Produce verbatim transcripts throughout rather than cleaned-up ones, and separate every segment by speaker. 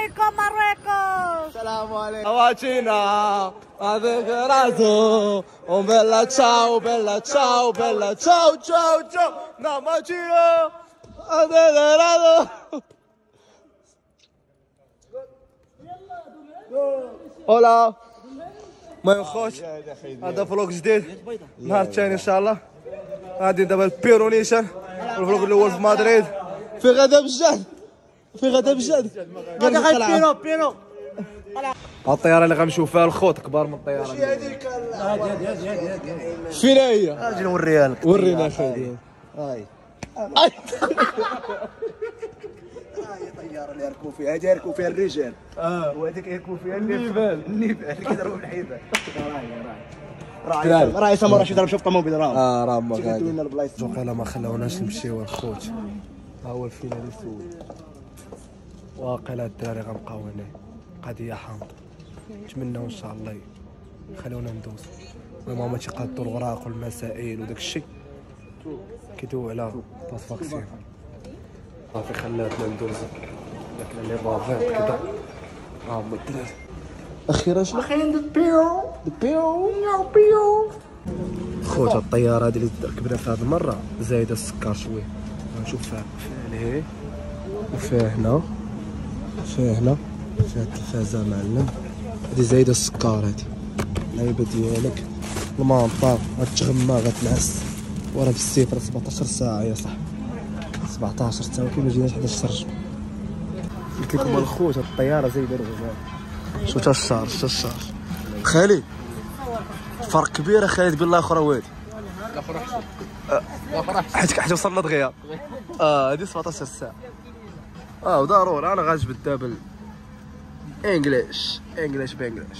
Speaker 1: عليكم Marruecos.
Speaker 2: السلام عليكم. Awacina, adegrazo, un bella ciao, bella ciao, bella ciao, ciao, ciao. Namachio, adegrazo. هلا ما يخوش هذا فلوق جديد نهار الثاني ان شاء الله غادي دابا البيرونيشن الفلوق الاول في مدريد في غدا بجد في غدا بجد غادي غير بيرو بيرو الطياره اللي غنشوفها الخوت كبار من الطياره ماشي هذيك هادي هادي هادي هادي فين هي اجي نوريها لك ورينا اخي هاي هاي الطياره اللي يركبوا فيها هادي يركبوا فيها الرجال اه وهذيك يركبوا فيها النيفال النيفال اللي كيضربوا بالحيفا راهي راهي راهي سمر شي ضرب شوف طوموبيل راه اه راه ما غادي لنا البلايص وقيلا ما خلاوناش نمشيو الخوت ها هو الفيناليست الاول واقيلا الدراري غنبقاو هنا قضيه حامضه نتمناو ان شاء الله يخليونا ندوزو المهم هما تيقادوا الوراق والمسائل وداك الشيء كيدويو على باس فاكسين صافي خلاتنا ندوزو لكن لي بافيت كدا ها هما الدراري اخيرا شنو خاين دبيو دبيو بيو خوت الطياره هذه اللي ركبنا فيها هذه المره زايده السكر شويه غنشوف فيها لهيه وفيه هنا فيه هنا فيها التلفازه معلم هذه زايده السكر هذه اللعيبه ديالك المنطار غتغمى غتنعس وراه بالسيف راه سبعطاش ساعه يا صاحبي سبعطاش حتى كي ما جيناش حداش رجل قلت لكم الخوت الطياره زايده الغزال شو تا الشهر شتا الشهر خالي فرق كبير خالد بالله اخرى وادي لا فرحش لا فرحش حيت حيت وصلنا دغيا اه هادي سبعطاش ساعه اه وضروري انا غنجبد دابا انجليش انجليش بانجليش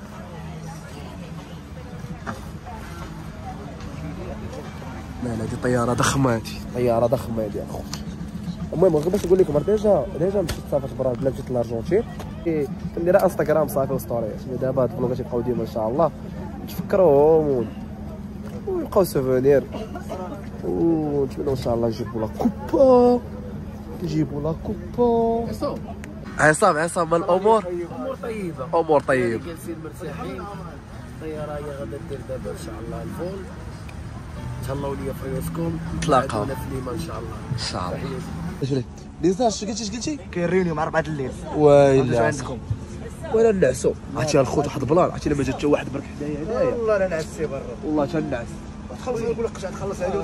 Speaker 2: لا لا دي طياره ضخمه هادي طياره ضخمه هادي اخو المهم غير باش نقول لكم ديجا ديجا مشيت سافرت برا البلاد مشيت لارجنتين كندير انستغرام صافي وستوريات دابا هاد الفلوقات يبقاو ديما ان شاء الله نتفكروهم ويبقاو سوفونير ونتمنى ان شاء الله نجيبوا لا كوبا نجيبوا لا كوبا عصام عصام من الامور
Speaker 3: امور طيبه
Speaker 2: امور طيبه
Speaker 3: جالسين مرتاحين الطياره هي غادا دير دابا ان شاء الله الفول تهلاو ليا في ريوسكم
Speaker 2: نتلاقاو
Speaker 3: في ليما ان شاء الله
Speaker 2: ان شاء الله اش ليزا اش قلتي اش قلتي
Speaker 4: كاين مع أربعة الليل
Speaker 2: ويلا
Speaker 4: عندكم
Speaker 2: ولا نعسو عرفتي الخوت واحد البلان عرفتي لما جا حتى واحد برك حدايا هنايا
Speaker 4: والله انا نعسي برا
Speaker 2: والله تنعس
Speaker 4: تخلص نقول لك قشعه تخلص هذه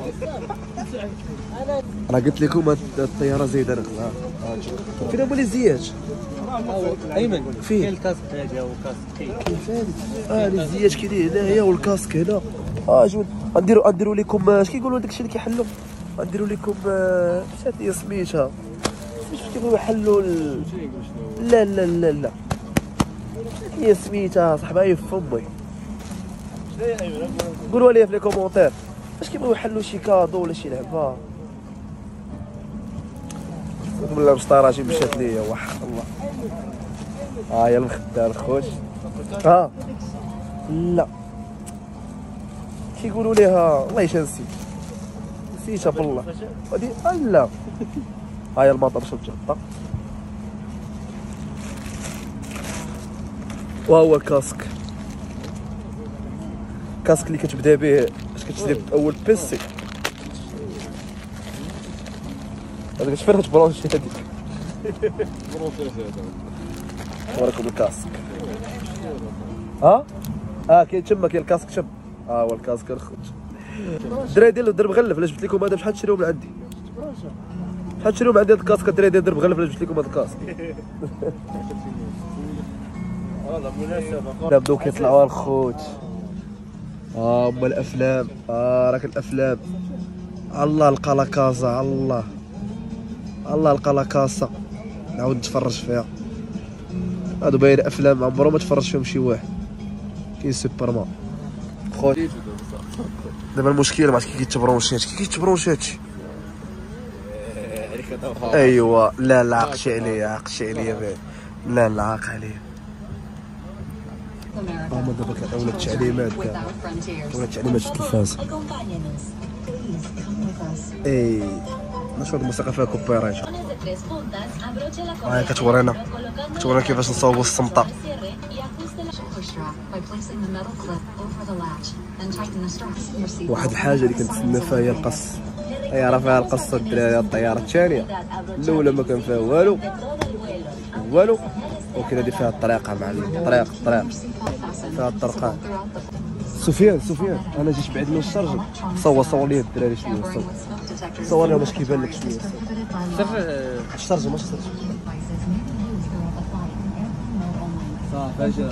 Speaker 2: انا قلت لكم هاد الطياره زايده رغلا فين هما لي زياج
Speaker 3: ايمن
Speaker 2: فين
Speaker 3: الكاسك هذا هو كاسك
Speaker 2: كيف اه لي زياج كاينين هنايا والكاسك هنا اه جون غنديروا غنديروا لكم اش كيقولوا داكشي اللي كيحلوا غنديروا لكم مشات لي سميتها باش كيبغيو يحلوا ال... لا لا لا لا هي سميتها صاحبها في فمي قولوا لي في لي كومونتير باش كيبغيو يحلوا شي كادو ولا شي لعبه ولا مسطراتي مشات ليا وحق الله ها هي المخده الخوت ها لا كيقولوا ليها والله اش نسيت نسيتها بالله هادي لا ها هي المطر شوف جهطه وهو الكاسك الكاسك اللي كتبدا به باش كتشري اول بيسي هذاك شفرت برونشي هذيك وراكم الكاسك ها اه كاين تما كاين الكاسك تما ها هو الكاسك الخوت الدراري ديال الدرب غلف علاش جبت لكم هذا بشحال تشريو من عندي بشحال تشريو من عندي هاد الكاسك الدراري ديال الدرب غلف علاش جبت لكم هاد الكاسك
Speaker 3: والله مناسبه
Speaker 2: دابا بداو كيطلعوا الخوت ها هما الافلام ها راك الافلام الله لقى لا كازا الله الله لقى لا كاسا نعاود نتفرج فيها هادو باين افلام عمرو ما تفرج فيهم شي واحد كاين سوبرمان خوت دابا المشكل ما عرفت كي كيتبرونشي هادشي كي كيتبرونشي هادشي ايوا لا لا عقشي عليا عقشي عليا لا لا عاق عليا هما دابا كنعاونوا التعليمات كاع التعليمات في التلفاز اي نشوف الموسيقى فيها كوبيرايت هاي كتورينا كتورينا كيفاش نصاوبوا السمطه. واحد الحاجه اللي كنتسنى فيها هي القص. هي راه فيها القصه الدراري. الطياره الثانيه الاولى ما كان فيها والو والو، ولكن هذه فيها الطريقه معلم. الطريق الطريق فيها الطرقان. سفيان سفيان انا جيت بعيد من الشرجم. صور صور لي الدراري شويه. صور صور لهم باش كيبان لك شويه. الشرجم واش الشرجم صافي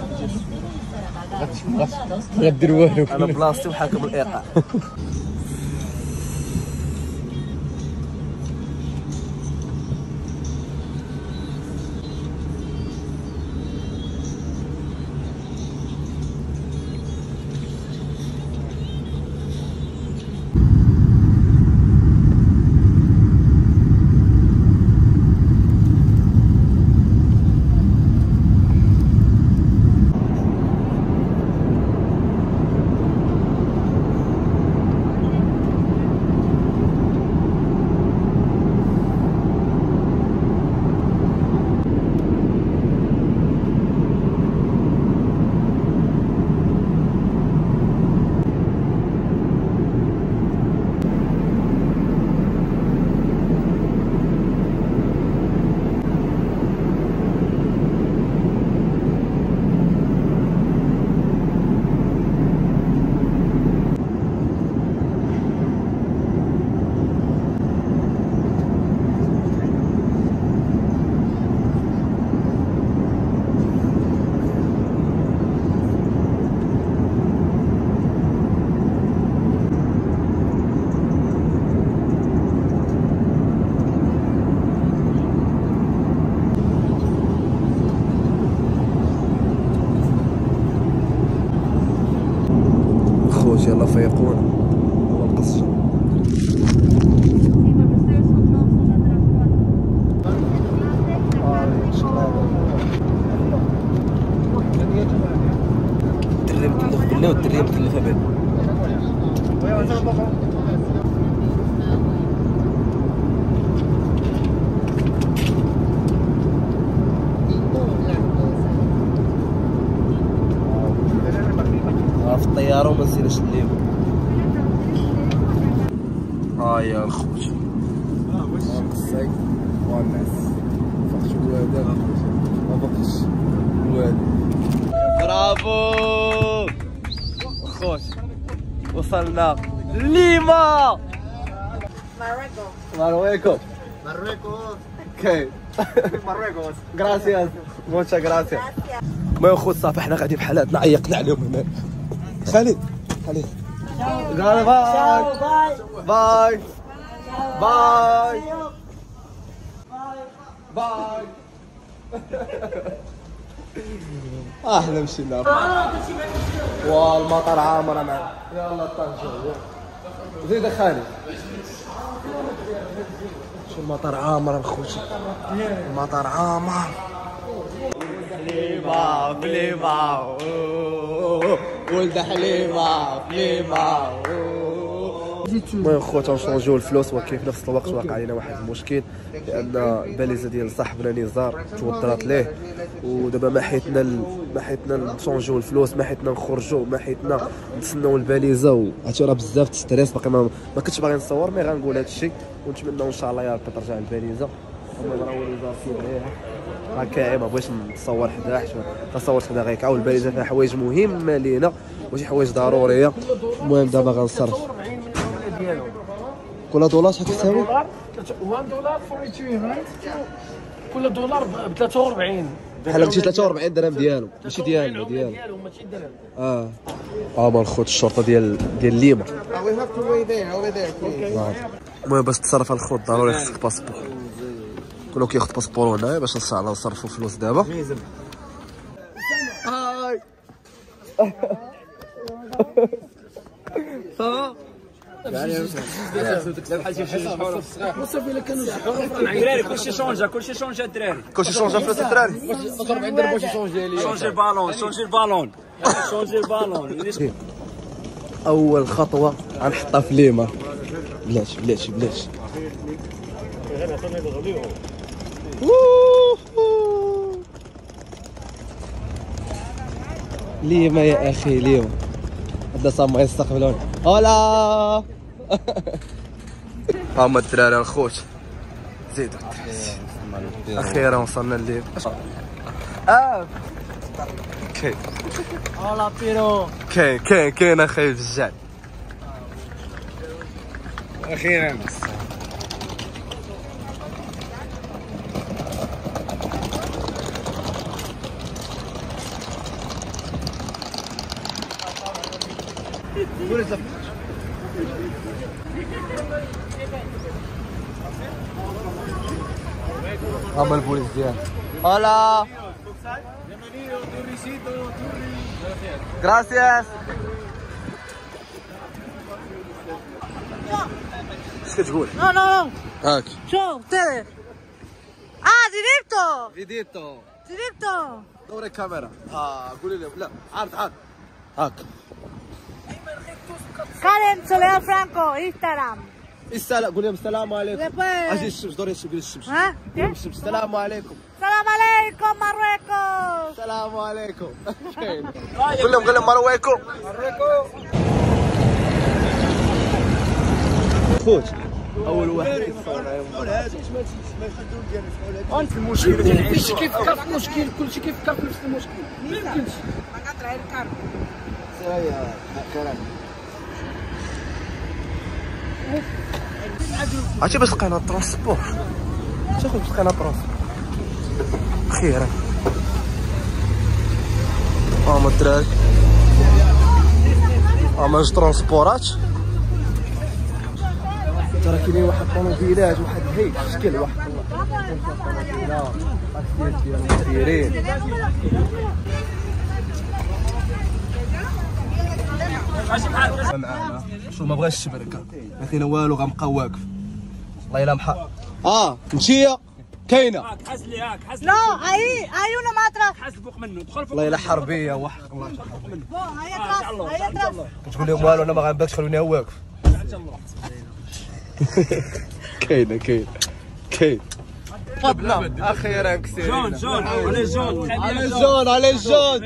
Speaker 2: اجا غدير والو. انا بلاصتي وحاكم الايقاع. يلا فيقون والقص. الدري مكلف بالله والدري مكلفه به. في الطياره وما نسيناش الليل. ها يا الخوت الصيد والناس فقش الواد ما بقيش الواد. برافو خوت وصلنا ليما. مارويكو
Speaker 4: مارويكو
Speaker 2: كاين
Speaker 4: مارويكو.
Speaker 2: غراسياس موتشا غراسياس. ما خوت صافي حنا غادي بحالاتنا عيقنا عليهم هنا. خالد خالد باي باي باي باي. احنا مشينا والمطار عامر معنا. يلا طنجة زيد خالد. شو المطار عامر الخوتي. المطار عامر. حليمة حليمة ولد حليمة حليمة. المهم خوت غنشونجيو الفلوس، ولكن في نفس الوقت واقع علينا واحد المشكل، لان الباليزه ديال صاحبنا نزار توضرات ليه، ودابا ما حيتنا ال... ما حيتنا نشونجيو الفلوس، ما حيتنا نخرجوا، ما حيتنا نتسناو الباليزه، وهادشي راه بزاف ستريس. باقي ما, ما كنتش باغي نصور، مي غنقول هادشي ونتمنى ان شاء الله يا ربي ترجع الباليزه. المهم راه نزار سير عليها راه كاعي، ما بغيتش نتصور حداه حيت تصورت حدا غيكعاو. الباليزه فيها حوايج مهمه لينا وشي حوايج ضروريه. المهم دابا غنصرف. كل دولار شحال كيساوي؟
Speaker 5: واحد دولار أربعة كل دولار ب ثلاثة وأربعين.
Speaker 2: بحال هكا شي ثلاثة وأربعين درهم ديالو، ماشي ديالنا ديالو.
Speaker 5: ديالو ماشي درهم.
Speaker 2: اه اه مال خوت الشرطه ديال ديال ليما. المهم باش تصرف الخوت ضروري خصك باسبور. كلو كياخذ باسبور هنايا باش نص على نصرفوا فلوس دابا. هاي صافا
Speaker 5: وصافي الا كانوا الدراري كلشي شونجا كلشي شونجا الدراري
Speaker 2: كلشي شونجا فلوس الدراري.
Speaker 5: أربعين درهم باش يشونجي لي. شونجي البالون شونجي البالون شونجي البالون.
Speaker 2: اول خطوه غنحطها في ليما. بلاتي بلاتي بلاتي ليما يا اخي ليما هذا صام يستقبلون هلا. هما الدراري الخوت زيدوا اخيرا وصلنا الليل. اه كاين
Speaker 3: هلا بيرو.
Speaker 2: كاين كاين كاين اخي بزاف
Speaker 3: اخيرا.
Speaker 2: هما البوليس ديال هلا. Gracias. اش كتقول؟
Speaker 1: No, no, no.
Speaker 2: هاك
Speaker 1: Yo, ustedes. Ah, directo.
Speaker 2: فيديتو
Speaker 1: Directo.
Speaker 2: دوري الكاميرا. اه قولي لهم لا عرض عرض هاك.
Speaker 1: Karen Soledad Franco, Instagram.
Speaker 2: السلام قول لهم السلام عليكم.
Speaker 1: Después.
Speaker 2: اجي الشمس دوري الشمس قول الشمس.
Speaker 1: ¿Ah?
Speaker 2: قول
Speaker 1: ¿Qué?
Speaker 2: الشمس السلام عليكم.
Speaker 1: Salam alaikum, Marruecos.
Speaker 2: السلام عليكم. قول لهم قول لهم مرويكو خوت اول واحد كيتصور
Speaker 3: انت المشكل كلشي كيفكر في المشكل كلشي كيفكر في نفس المشكل ما يمكنش.
Speaker 2: عرفتي باش لقينا الترونسبور شوف باش لقينا الترونسبور اخيرا. هما الدراري هما جوج ترونسبورات ترى كاينين واحد الطوموبيلات واحد هيك شكل واحد دايرين معانا شو ما بغاش الشبركه ما كاينه والو غنبقى واقف الله يلا محا. اه مشيه كاينه
Speaker 5: حس لي هاك حس
Speaker 1: No, ahí hay uno más atrás.
Speaker 5: حس فوق منه دخل فوق
Speaker 2: الله يلا حربيه وحق الله
Speaker 1: No, ahí atrás, ahí atrás.
Speaker 2: كتقول لهم والو انا ما غنباتش خلوني واقف. كاينه كاين كاين فضنا اخيرا كسيرين
Speaker 5: جون جون على جون
Speaker 2: على الجون على الجون.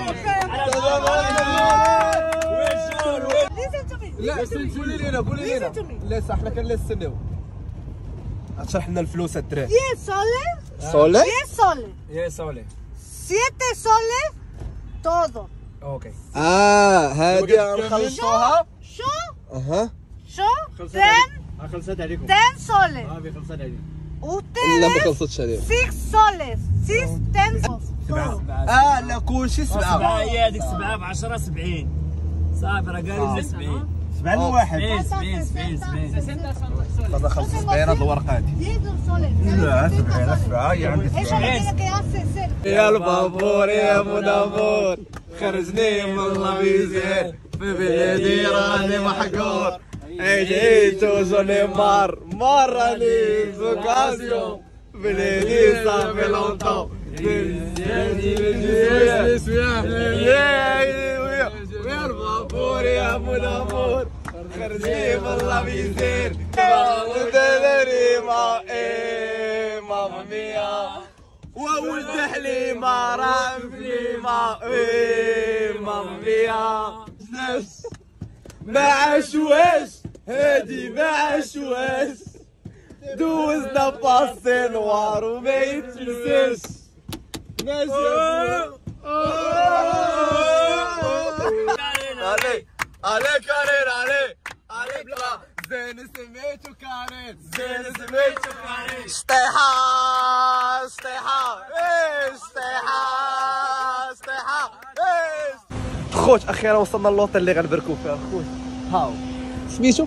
Speaker 1: Listen to me.
Speaker 2: لا قولي لينا قولي لينا لا صح حنا كنستناو غتشرح لنا الفلوس الدراري.
Speaker 1: diez soles.
Speaker 2: صولي
Speaker 1: diez soles.
Speaker 5: يا سولي
Speaker 1: siete soles. Todo.
Speaker 5: اوكي
Speaker 2: اه هادي غنخلصوها.
Speaker 1: Yo,
Speaker 2: اها
Speaker 1: yo, ten,
Speaker 3: خلصت عليكم.
Speaker 1: ten soles.
Speaker 3: صافي خلصت عليكم.
Speaker 2: لا ما
Speaker 1: Ustedes,
Speaker 2: خلصتش عليهم.
Speaker 1: six soles. Six, ten soles.
Speaker 2: اه لا كلشي سبعه.
Speaker 5: سبعة هي هذيك سبعة ب عشرة سبعين صافي راه قارب لنا سبعين
Speaker 3: سبعين واحد.
Speaker 5: سبعين سبعين سبعين سبعين
Speaker 2: دابا خلص سبعين هاد الورقه هادي.
Speaker 1: diez soles.
Speaker 3: لا سبعين سبعة هي عندي
Speaker 1: Eso le tiene que hacer.
Speaker 2: يا البابور يا منامور خرجني من اللافيزير في بلادي راني محقور عيد جوني مار مراني زوكاسيون بلادي صافي لونطو يا البابور يا منامور خرجني من اللافيزير وداري ما ايه ماما ميا وولد حليمة راه مفليمة ايه ماما ميا ناس ما عاشواش هادي ما عاشواش دوزنا باسي نوار وما يتنساش ناس علي علي كارين علي علي بلا زين سميتو كارين زين سميتو كارين شطيحة شطيحة ايه شطيحة شطيحة ايه. خوت اخيرا وصلنا للوطن اللي غنبركو فيها خوت هاو سميتو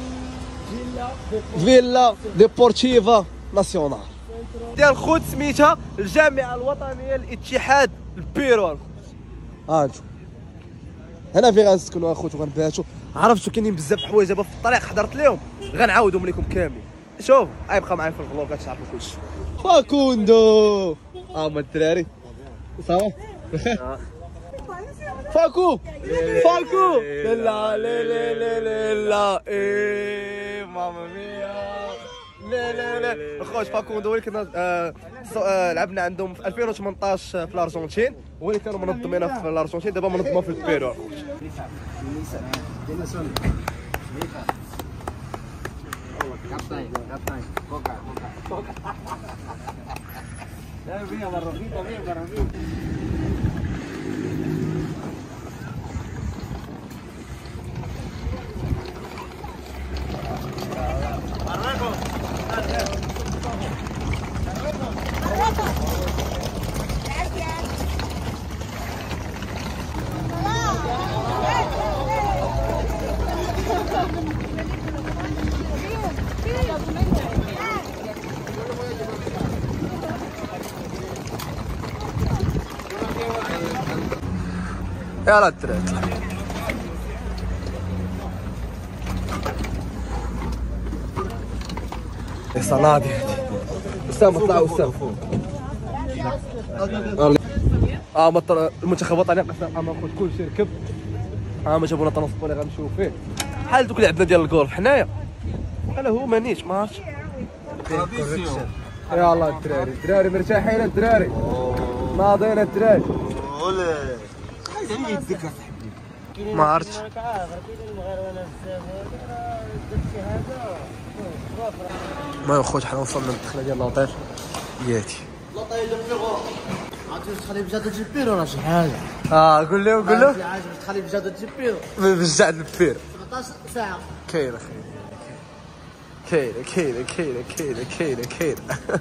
Speaker 2: فيلا ديبورتيفا ناسيونال ديال خوت سميتها الجامعة الوطنية للاتحاد البيرو. ها انتو هنا في غنسكنوا اخوت وغنباتوا. عرفتوا كاينين بزاف حوايج دابا في الطريق حضرت لهم غنعاودهم لكم كاملين. شوف غيبقى معايا في الفلوق غتعرفوا كلشي. فاكوندو هما الدراري صافا فاكو فاكو لا لا لا لا لا ايه ماما ميا لا لا لا خوت فاكوندو اللي كنا آه آه لعبنا عندهم في ألفين وثمنطاش في الارجنتين، هو اللي كانوا منظمينها في الارجنتين، دابا منظمه في البيرو اخوت. يلا الدراري الصلاة اسامه طلعوا اسامه اه مطر المنتخبات طريق اما خوت كلشي ركب ها ما جابونا ترونسبور اللي غنمشيو فيه بحال دوك اللي عندنا ديال الكولف حنايا انا هو مانيش ما عرفتش. يلا الدراري الدراري مرتاحين الدراري ناضين الدراري ما عرفتش ما خوت حنا وصلنا للدخله ديال لاطير ياتي
Speaker 3: عرفتي تخلي بجاده البيرو ولا شي حاجه؟
Speaker 2: اه قول لهم قول لهم
Speaker 3: عاجبك تخلي بجاده البيرو
Speaker 2: بجاع البير
Speaker 3: سبعطاش ساعه
Speaker 2: كاينه كاينه كاينه كاينه كاينه كاينه كاينه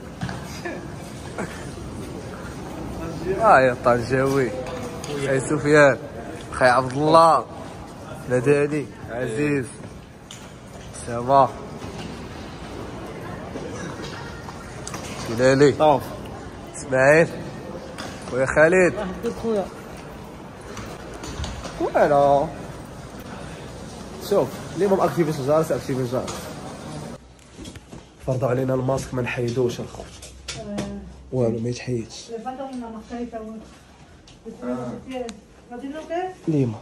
Speaker 2: اه يا طنجاوي اي سفيان خي عبد الله مداني عزيز سما هلالي طوف اسماعيل خويا خالد
Speaker 3: خويا
Speaker 2: والو شوف اليوم اكتيفيست جارس اكتيفيست جارس فرضوا علينا الماسك ما نحيدوش الخوت والو ما يتحيدش ليما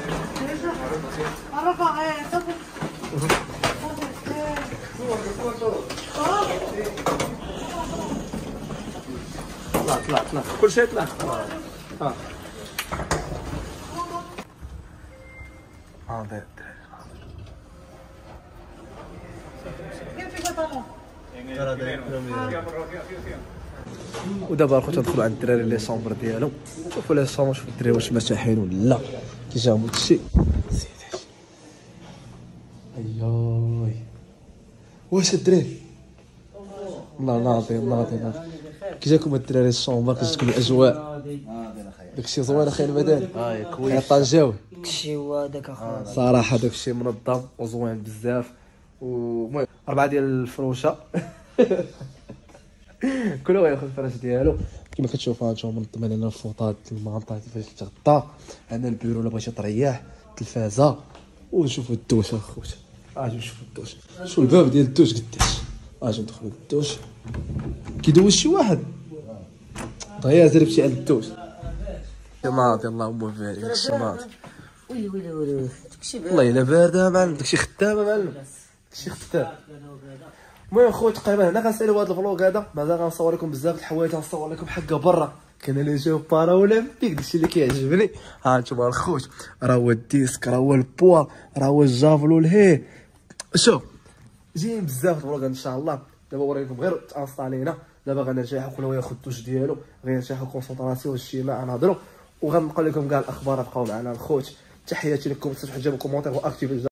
Speaker 2: طلع طلع طلع كل شيء طلع اه اه ده ودابا الخوت ندخلوا عند الدراري لي سومبر ديالهم نشوفوا لي سومبر نشوفوا الدراري واش مرتاحين ولا كي جاهم هادشي سيدي ايوي واش الدراري الله ناضي ناضي ناضي كي جاكم الدراري السومبر كي جاتكم الاجواء داكشي زوين اخي المداني اه كويس طنجاوي
Speaker 3: داكشي هو داك اخويا
Speaker 2: صراحه داكشي منظم وزوين بزاف ومهم اربعه ديال الفروشه كل واحد ياخذ الفراش ديالو كما كتشوفوا هانتوما منظمين لنا الفوطات المنطقه كيفاش تغطى عندنا البيرو الا بغيتي تريح التلفازه ونشوفوا الدوش اخوت اجي نشوفوا الدوش شوف الباب ديال الدوش قداش اجي ندخلوا للدوش كيدوش شي واحد دغيا زربتي على الدوش ناضي اللهم بارك داكشي ناضي
Speaker 3: ويلي ويلي ويلي داكشي
Speaker 2: والله الا بارده معلم داكشي خدامه معلم داكشي خدام. المهم خويا تقريبا هنا غنساليو هذا الفلوق هذا مازال غنصور لكم بزاف د الحوايج غنصور لكم حقا برا كاين اللي جاو بارا اولمبيك داكشي اللي كيعجبني ها انتما الخوت راه هو الديسك راه هو البوا راه هو الجافلو الهي شوف زين بزاف الفلوق ان شاء الله. دابا وريكم غير تانستالينا دابا غنرجعوا كل واحد ياخذ الدوش ديالو غيرتاحوا كونسونطراسيون الاجتماع نهضروا وغنقول لكم كاع الاخبار بقاو معنا الخوت. تحياتي لكم، تنساوش تحطوا كومونتير واكتيفيو